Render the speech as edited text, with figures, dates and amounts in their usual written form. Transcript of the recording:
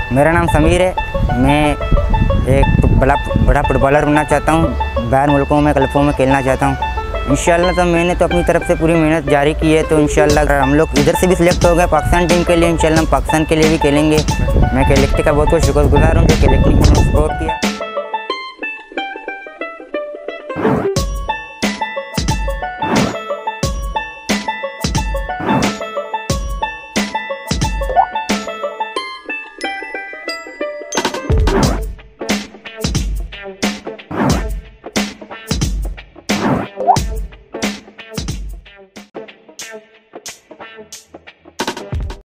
मेरा नाम समीर है। मैं एक बड़ा फुटबॉलर बनना चाहता हूँ। बाहर मुल्कों में, क्लबों में खेलना चाहता हूँ इंशाल्लाह। तो मैंने तो अपनी तरफ से पूरी मेहनत जारी की है। तो इंशाल्लाह अगर हम लोग इधर से भी सिलेक्ट हो गए पाकिस्तान टीम के लिए, इंशाल्लाह हम पाकिस्तान के लिए भी खेलेंगे। मैं कलेक्टर का बहुत बहुत शुक्रगुजार हूँ जो कलेक्टर ने सपोर्ट किया।